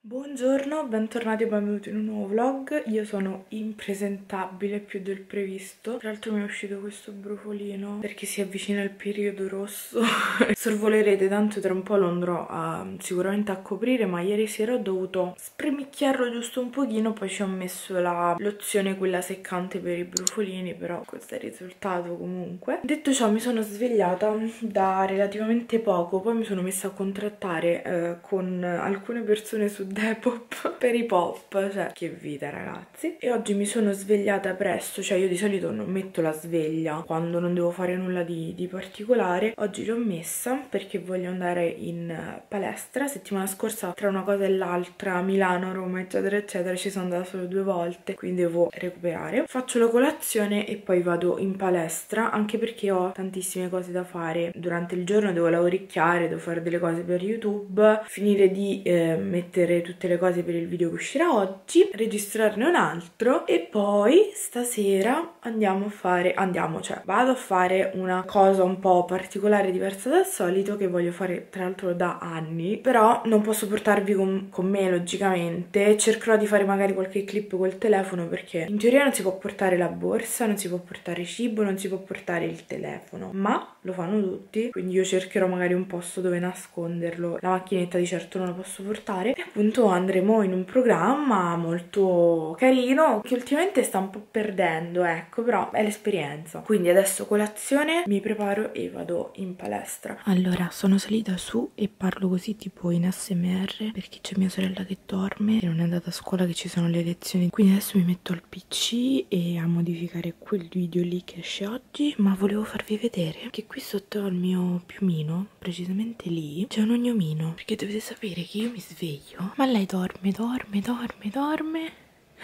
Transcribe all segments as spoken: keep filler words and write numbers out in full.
Buongiorno, bentornati e benvenuti in un nuovo vlog. Io sono impresentabile più del previsto. Tra l'altro mi è uscito questo brufolino perché si avvicina il periodo rosso. Sorvolerete, tanto tra un po' lo andrò a, sicuramente a coprire, ma ieri sera ho dovuto spremicchiarlo giusto un pochino, poi ci ho messo la lozione quella seccante per i brufolini, però questo è il risultato comunque. Detto ciò, mi sono svegliata da relativamente poco, poi mi sono messa a contrattare eh, con alcune persone su Depop per i pop, cioè che vita ragazzi. E oggi mi sono svegliata presto, cioè io di solito non metto la sveglia quando non devo fare nulla di, di particolare. Oggi l'ho messa perché voglio andare in palestra. Settimana scorsa tra una cosa e l'altra, Milano, Roma eccetera eccetera, ci sono andata solo due volte, quindi devo recuperare. Faccio la colazione e poi vado in palestra, anche perché ho tantissime cose da fare durante il giorno. Devo lavoricchiare, devo fare delle cose per YouTube, finire di eh, mettere tutte le cose per il video che uscirà oggi, registrarne un altro e poi stasera andiamo a fare, andiamo, cioè vado a fare una cosa un po' particolare, diversa dal solito, che voglio fare tra l'altro da anni, però non posso portarvi con, con me logicamente. Cercherò di fare magari qualche clip col telefono, perché in teoria non si può portare la borsa, non si può portare cibo, non si può portare il telefono, ma lo fanno tutti, quindi io cercherò magari un posto dove nasconderlo. La macchinetta di certo non la posso portare e appunto andremo in un programma molto carino che ultimamente sta un po' perdendo, ecco, però è l'esperienza. Quindi adesso colazione, mi preparo e vado in palestra. Allora, sono salita su e parlo così tipo in A S M R perché c'è mia sorella che dorme e non è andata a scuola, che ci sono le lezioni, quindi adesso mi metto al P C e a modificare quel video lì che esce oggi. Ma volevo farvi vedere che qui sotto al mio piumino, precisamente lì, c'è un ognomino, perché dovete sapere che io mi sveglio ma lei dorme, dorme, dorme, dorme.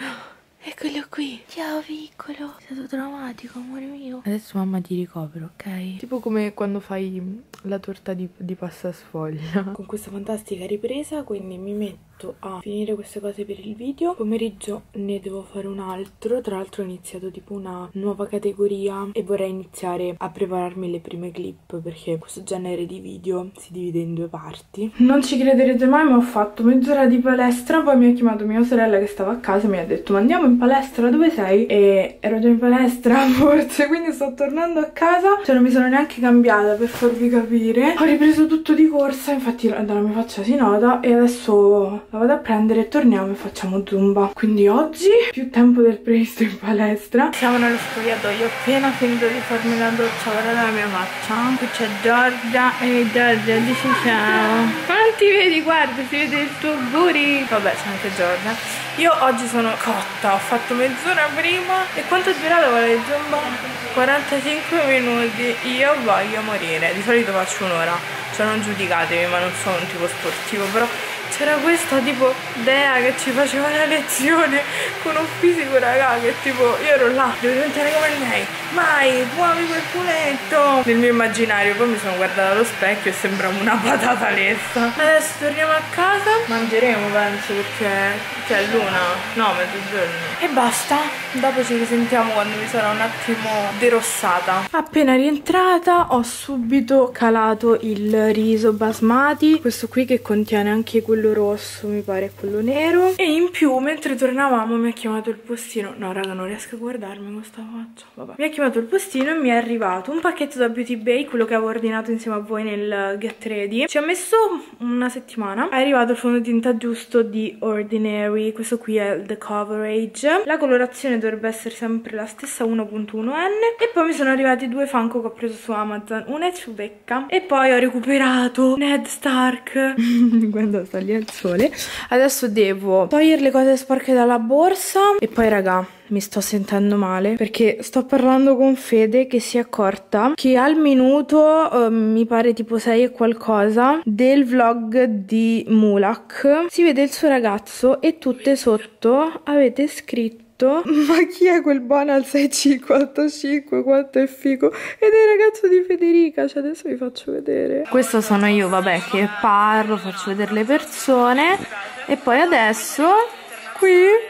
Eccolo qui. Ciao piccolo. È stato drammatico, amore mio. Adesso mamma ti ricopro, ok? Tipo come quando fai la torta di, di pasta sfoglia. Con questa fantastica ripresa, quindi mi metto a finire queste cose per il video. Pomeriggio ne devo fare un altro. Tra l'altro ho iniziato tipo una nuova categoria e vorrei iniziare a prepararmi le prime clip, perché questo genere di video si divide in due parti. Non ci crederete mai, ma ho fatto mezz'ora di palestra. Poi mi ha chiamato mia sorella che stava a casa e mi ha detto: ma andiamo in palestra, dove sei? E ero già in palestra forse, quindi sto tornando a casa, cioè non mi sono neanche cambiata, per farvi capire. Ho ripreso tutto di corsa, infatti dalla mia faccia si nota, e adesso la vado a prendere e torniamo e facciamo zumba. Quindi oggi più tempo del previsto in palestra. Siamo nello spogliatoio, ho appena finito di farmi la doccia, guardate la mia faccia. Qui c'è Giorgia. Ehi Giorgia, dici ciao. Ma non ti vedi? Guarda, si vede il tuo booty. Vabbè, c'è anche Giorgia. Io oggi sono cotta, ho fatto mezz'ora prima. E quanto è durato quella di zumba? quarantacinque minuti. Io voglio morire. Di solito faccio un'ora, cioè non giudicatemi, ma non sono un tipo sportivo, però c'era questa tipo Dea che ci faceva la lezione con un fisico raga che tipo io ero là, devo diventare come lei, mai, muovi quel culetto nel mio immaginario. Poi mi sono guardata allo specchio e sembravo una patata lessa. Adesso torniamo a casa, mangeremo penso, perché c'è l'una, no, mezzogiorno, e basta. Dopo ci risentiamo quando mi sarò un attimo derossata. Appena rientrata ho subito calato il riso basmati, questo qui che contiene anche quello rosso, mi pare quello nero, e in più mentre tornavamo mi ha chiamato il postino. No raga, non riesco a guardarmi con sta faccia, vabbè. Mi ha chiamato il postino e mi è arrivato un pacchetto da Beauty Bay, quello che avevo ordinato insieme a voi nel Get Ready. Ci ha messo una settimana. È arrivato il fondotinta giusto di Ordinary, questo qui è The Coverage, la colorazione dovrebbe essere sempre la stessa, uno punto uno N. E poi mi sono arrivati due Funko che ho preso su Amazon, una è ciubecca e poi ho recuperato Ned Stark. Guarda, sta lì al sole. Adesso devo togliere le cose sporche dalla borsa. E poi raga, mi sto sentendo male perché sto parlando con Fede, che si è accorta che al minuto uh, mi pare tipo sei e qualcosa del vlog di Mulak si vede il suo ragazzo e tutte sotto avete scritto: ma chi è quel buono al sei cinquantacinque, quanto è figo, ed è il ragazzo di Federica. Cioè adesso vi faccio vedere. Questo sono io, vabbè, che parlo, faccio vedere le persone. E poi adesso qui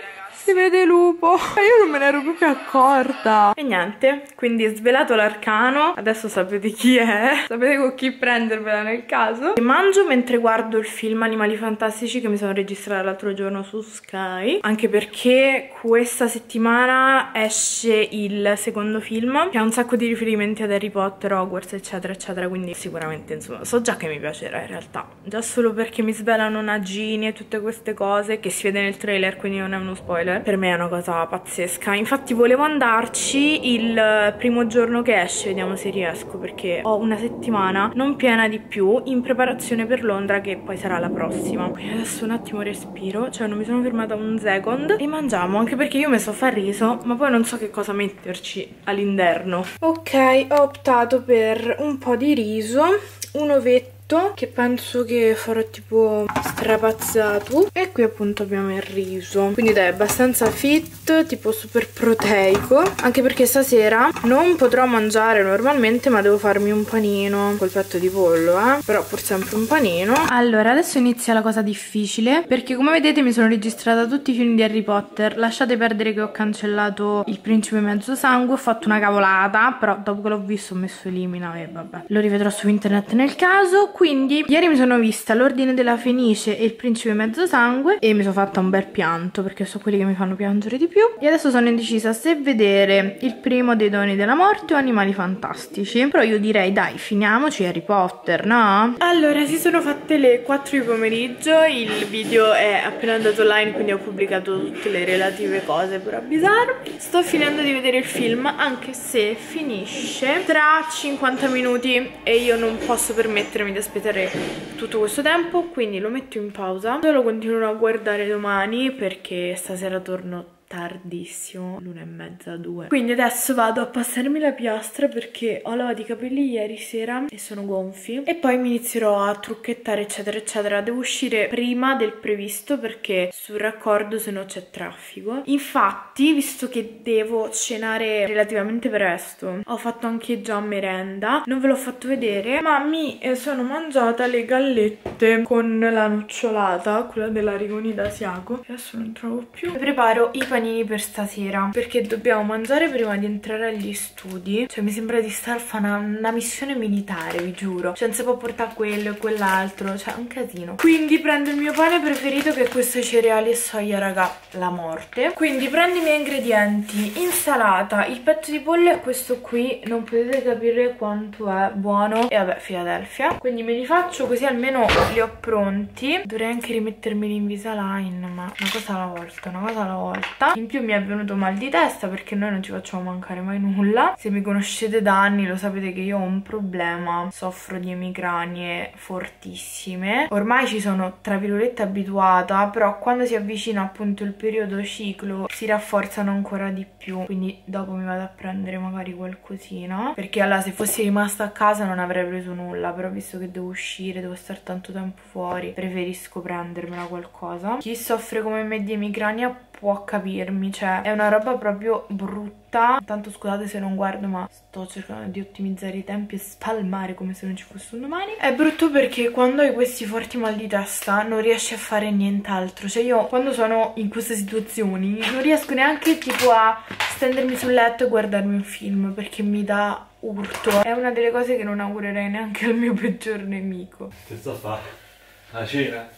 si vede lupo. Io non me ne ero proprio accorta. E niente, quindi svelato l'arcano. Adesso sapete chi è, sapete con chi prendervela nel caso. E mangio mentre guardo il film Animali Fantastici che mi sono registrata l'altro giorno su Sky, anche perché questa settimana esce il secondo film che ha un sacco di riferimenti ad Harry Potter, Hogwarts eccetera eccetera, quindi sicuramente insomma so già che mi piacerà in realtà, già solo perché mi svelano Nagini e tutte queste cose che si vede nel trailer, quindi non è uno spoiler. Per me è una cosa pazzesca. Infatti volevo andarci il primo giorno che esce, vediamo se riesco, perché ho una settimana non piena di più in preparazione per Londra, che poi sarà la prossima. Quindi adesso un attimo respiro, cioè non mi sono fermata un second, e mangiamo, anche perché io mi so far riso ma poi non so che cosa metterci all'interno. Ok, ho optato per un po' di riso, un ovetto che penso che farò tipo strapazzato, e qui appunto abbiamo il riso, quindi dai, abbastanza fit, tipo super proteico, anche perché stasera non potrò mangiare normalmente ma devo farmi un panino col petto di pollo, eh però pur sempre un panino. Allora adesso inizia la cosa difficile, perché come vedete mi sono registrata tutti i film di Harry Potter. Lasciate perdere che ho cancellato Il Principe Mezzo Sangue, ho fatto una cavolata, però dopo che l'ho visto ho messo elimina e vabbè, lo rivedrò su internet nel caso. Quindi ieri mi sono vista L'Ordine della Fenice e Il Principe Mezzo Sangue e mi sono fatta un bel pianto, perché sono quelli che mi fanno piangere di più. E adesso sono indecisa se vedere il primo dei Doni della Morte o Animali Fantastici, però io direi dai, finiamoci Harry Potter, no? Allora, si sono fatte le quattro di pomeriggio, il video è appena andato online, quindi ho pubblicato tutte le relative cose per avvisarvi. Sto finendo di vedere il film, anche se finisce tra cinquanta minuti e io non posso permettermi di aspettare tutto questo tempo, quindi lo metto in pausa. Lo continuerò a guardare domani perché stasera torno tardissimo, l'una e mezza, due. Quindi adesso vado a passarmi la piastra perché ho lavato i capelli ieri sera e sono gonfi, e poi mi inizierò a trucchettare eccetera eccetera. Devo uscire prima del previsto perché sul raccordo se no c'è traffico. Infatti, visto che devo cenare relativamente presto, ho fatto anche già merenda, non ve l'ho fatto vedere, ma mi sono mangiata le gallette con la nocciolata, quella della Rigonida Asiago, che adesso non trovo più. Preparo i panini per stasera perché dobbiamo mangiare prima di entrare agli studi. Cioè mi sembra di star a fare una, una missione militare, vi giuro. Cioè non si può portare quello e quell'altro, cioè un casino. Quindi prendo il mio pane preferito, che è questo cereali e soia, raga, la morte. Quindi prendo i miei ingredienti: insalata, il petto di pollo è questo qui, non potete capire quanto è buono, e vabbè Philadelphia. Quindi me li faccio così almeno li ho pronti. Dovrei anche rimettermeli in Invisalign, ma una cosa alla volta, una cosa alla volta. In più mi è venuto mal di testa perché noi non ci facciamo mancare mai nulla. Se mi conoscete da anni lo sapete che io ho un problema, soffro di emicranie fortissime. Ormai ci sono tra virgolette abituata, però quando si avvicina appunto il periodo ciclo si rafforzano ancora di più, quindi dopo mi vado a prendere magari qualcosina, perché allora se fossi rimasta a casa non avrei preso nulla, però visto che devo uscire, devo stare tanto tempo fuori, preferisco prendermela qualcosa. Chi soffre come me di emicrania può capirmi, cioè è una roba proprio brutta. Tanto scusate se non guardo, ma sto cercando di ottimizzare i tempi e spalmare come se non ci fosse un domani. È brutto perché quando hai questi forti mal di testa non riesci a fare nient'altro. Cioè io quando sono in queste situazioni non riesco neanche tipo a stendermi sul letto e guardarmi un film perché mi dà urto. È una delle cose che non augurerei neanche al mio peggior nemico. Che sto a fare? La cena?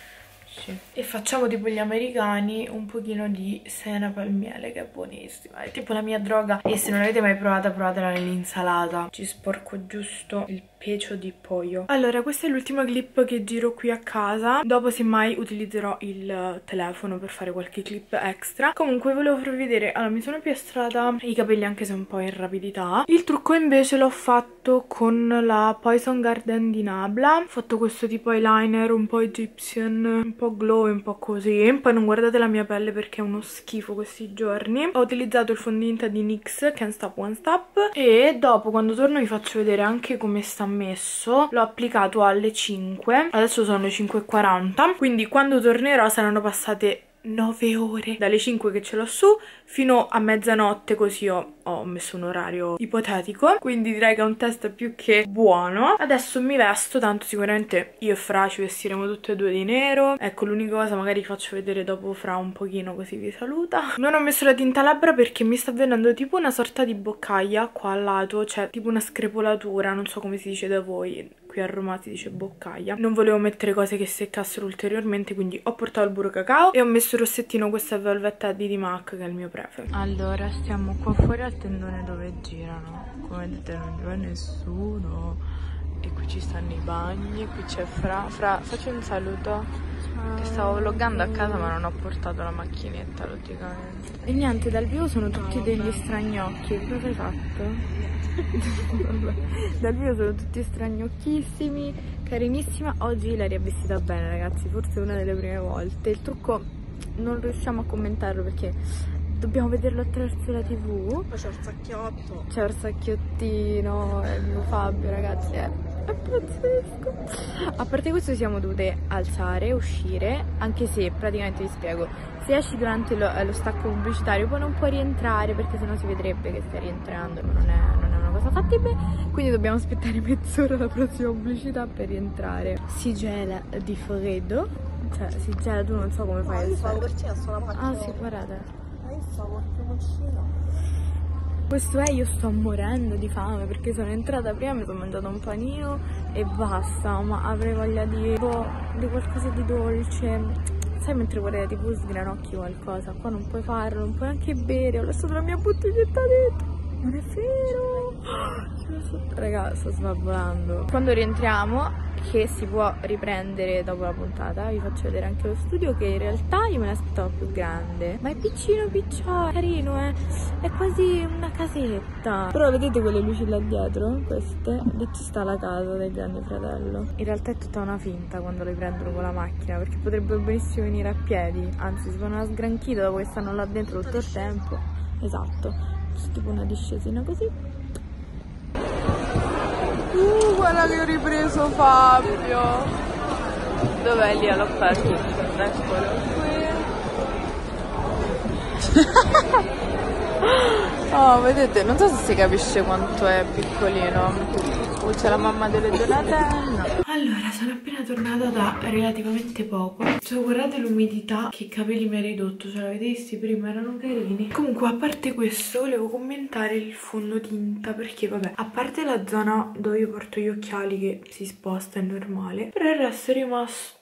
Sì. E facciamo tipo gli americani un pochino di senape al miele, che è buonissima, è tipo la mia droga, e se non l'avete mai provata provatela nell'insalata. Ci sporco giusto il pecio di pollo. Allora, questa è l'ultima clip che giro qui a casa, dopo semmai utilizzerò il telefono per fare qualche clip extra. Comunque volevo farvi vedere, allora mi sono piastrata i capelli anche se un po' in rapidità. Il trucco invece l'ho fatto con la Poison Garden di Nabla, ho fatto questo tipo eyeliner un po' Egyptian, un po' glow e un po' così. Poi non guardate la mia pelle perché è uno schifo questi giorni. Ho utilizzato il fondotinta di N Y X Can't Stop One Stop, e dopo quando torno vi faccio vedere anche come sta messo. L'ho applicato alle cinque, adesso sono le cinque e quaranta, quindi quando tornerò saranno passate nove ore, dalle cinque che ce l'ho su fino a mezzanotte, così ho, ho messo un orario ipotetico, quindi direi che è un test più che buono. Adesso mi vesto, tanto sicuramente io e Fra ci vestiremo tutte e due di nero. Ecco, l'unica cosa magari faccio vedere dopo Fra un pochino, così vi saluta. Non ho messo la tinta labbra perché mi sta venendo tipo una sorta di boccaia qua al lato, cioè tipo una screpolatura, non so come si dice da voi, qui a Roma si dice boccaia. Non volevo mettere cose che seccassero ulteriormente, quindi ho portato il burro cacao e ho messo il rossettino, questa Velvet Teddy di MAC, che è il mio prefe. Allora, stiamo qua fuori al tendone dove girano, come vedete non c'è nessuno, e qui ci stanno i bagni, qui c'è Fra. Fra, faccio un saluto. Ciao. Che stavo vloggando a casa ma non ho portato la macchinetta logicamente. E niente, dal vivo sono tutti degli stragnocchi. Cosa hai fatto? Dal vivo sono tutti stragnocchissimi, carinissima. Oggi Ilaria è vestita bene, ragazzi, forse una delle prime volte. Il trucco non riusciamo a commentarlo perché dobbiamo vederlo attraverso la tv. Poi c'è il sacchiotto. C'è il sacchiottino, è il mio Fabio, ragazzi, è, è pazzesco. A parte questo siamo dovute alzare, uscire, anche se praticamente vi spiego, se esci durante lo, lo stacco pubblicitario poi non puoi rientrare perché sennò si vedrebbe che stai rientrando, ma non è, non è una cosa fattibile, quindi dobbiamo aspettare mezz'ora la prossima pubblicità per rientrare. Si gela di freddo, cioè si gela, tu non so come fai. No, io stavo per cena, sto la macchina. Ah sì, guardate. Io stavo al primo. Questo è, io sto morendo di fame perché sono entrata prima, mi sono mangiato un panino e basta, ma avrei voglia di, boh, di qualcosa di dolce. Sai, mentre vorrei tipo sgranocchi qualcosa, qua non puoi farlo, non puoi neanche bere, ho lasciato la mia bottiglietta dentro. Non è vero! Raga, sto svavolando. Quando rientriamo, che si può riprendere dopo la puntata, vi faccio vedere anche lo studio, che in realtà io me l'aspettavo più grande, ma è piccino piccino, carino, eh. È quasi una casetta. Però vedete quelle luci là dietro? Queste? Lì ci sta la casa del grande fratello. In realtà è tutta una finta quando le prendono con la macchina, perché potrebbero benissimo venire a piedi, anzi si fanno una sgranchita dopo che stanno là dentro tutto il tempo. Esatto, c'è tipo una discesina così. Uh, guarda che ho ripreso Fabio. Dov'è lì all'offerta? Eccolo qui. Oh, vedete, non so se si capisce quanto è piccolino. Qui c'è la mamma delle Donatella. Allora, sono appena tornata da relativamente poco. Cioè, guardate l'umidità, che capelli mi ha ridotto. Cioè, l'avete visti prima, erano carini. Comunque, a parte questo, volevo commentare il fondotinta, perché vabbè, a parte la zona dove io porto gli occhiali che si sposta, è normale, però il resto è rimasto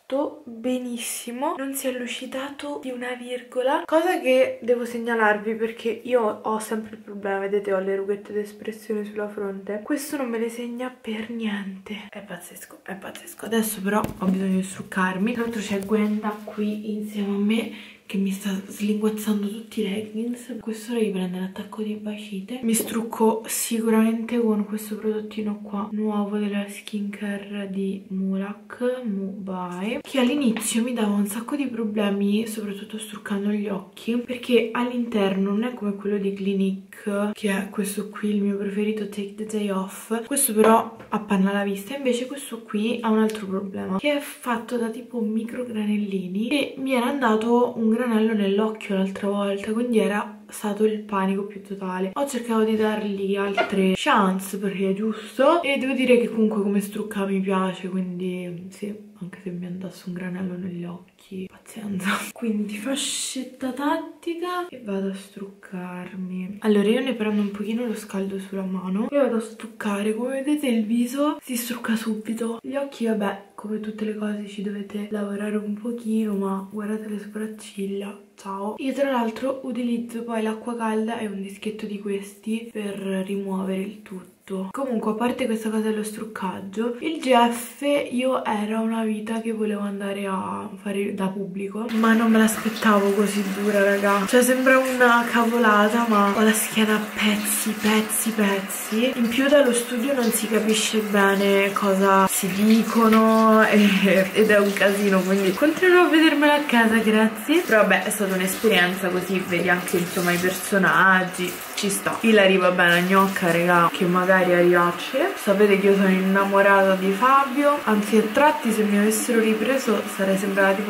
benissimo, non si è lucidato di una virgola, cosa che devo segnalarvi perché io ho sempre il problema, vedete, ho le rughette d'espressione sulla fronte, questo non me le segna per niente, è pazzesco, è pazzesco. Adesso però ho bisogno di struccarmi. Tra l'altro c'è Gwenda qui insieme a me che mi sta slinguazzando tutti i leggings. Quest'ora gli prende l'attacco di bacite. Mi strucco sicuramente con questo prodottino qua nuovo della skincare di Mulac, Mubai, che all'inizio mi dava un sacco di problemi, soprattutto struccando gli occhi, perché all'interno non è come quello di Clinique, che è questo qui, il mio preferito, Take the Day Off. Questo però appanna la vista, invece questo qui ha un altro problema, che è fatto da tipo micro granellini e mi era andato un granello nell'occhio l'altra volta, quindi era stato il panico più totale. Ho cercato di dargli altre chance perché è giusto, e devo dire che comunque come strucca mi piace, quindi sì, anche se mi andasse un granello negli occhi, pazienza. Quindi fascetta tattica e vado a struccarmi. Allora io ne prendo un pochino, lo scaldo sulla mano e vado a struccare. Come vedete il viso si strucca subito, gli occhi vabbè, come tutte le cose ci dovete lavorare un pochino, ma guardate le sopracciglia, ciao. Io tra l'altro utilizzo poi l'acqua calda e un dischetto di questi per rimuovere il tutto. Comunque, a parte questa cosa dello struccaggio, il G F io era una vita che volevo andare a fare da pubblico, ma non me l'aspettavo così dura, raga. Cioè sembra una cavolata, ma ho la schiena a pezzi, pezzi, pezzi. In più dallo studio non si capisce bene cosa si dicono e, ed è un casino, quindi continuerò a vedermela a casa, grazie. Però vabbè, è stata un'esperienza, così vedi anche insomma i personaggi, ci sta. Ilari va bene, gnocca, raga, che magari arrivace. Sapete che io sono innamorata di Fabio, anzi a tratti se mi avessero ripreso sarei sembrata tipo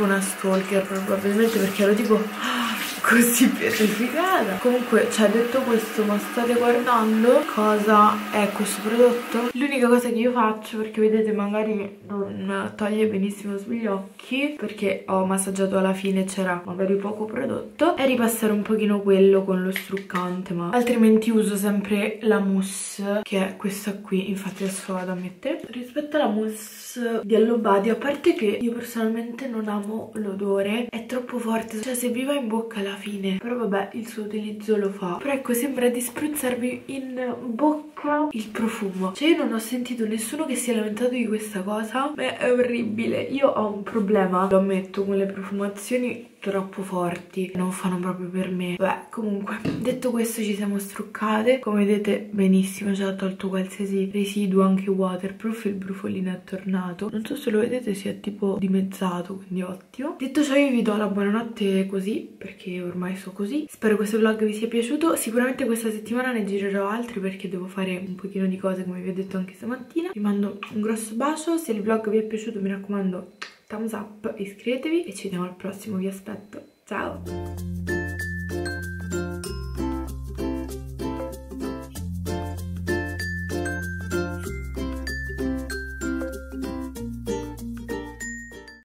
una stalker probabilmente, perché ero tipo così pietrificata. Comunque, cioè, detto questo, ma state guardando cosa è questo prodotto? L'unica cosa che io faccio, perché vedete magari non toglie benissimo sugli occhi, perché ho massaggiato alla fine, c'era magari poco prodotto, è ripassare un pochino quello con lo struccante, ma altrimenti uso sempre la mousse, che è questa qui. Infatti adesso vado a mettere. Rispetto alla mousse di Hello Body, a parte che io personalmente non amo l'odore, è troppo forte, cioè se vi va in bocca alla fine, però vabbè, il suo utilizzo lo fa. Però ecco, sembra di spruzzarvi in bocca il profumo. Cioè io non ho sentito nessuno che si è lamentato di questa cosa, ma è orribile. Io ho un problema, lo ammetto, con le profumazioni troppo forti, non fanno proprio per me. Beh, comunque, detto questo, ci siamo struccate, come vedete benissimo, già ho tolto qualsiasi residuo, anche waterproof. Il brufolino è tornato, non so se lo vedete, si è tipo dimezzato, quindi ottimo. Detto ciò, io vi do la buonanotte così, perché ormai so così. Spero questo vlog vi sia piaciuto. Sicuramente questa settimana ne girerò altri, perché devo fare un pochino di cose, come vi ho detto anche stamattina. Vi mando un grosso bacio, se il vlog vi è piaciuto mi raccomando thumbs up, iscrivetevi e ci vediamo al prossimo, vi aspetto, ciao!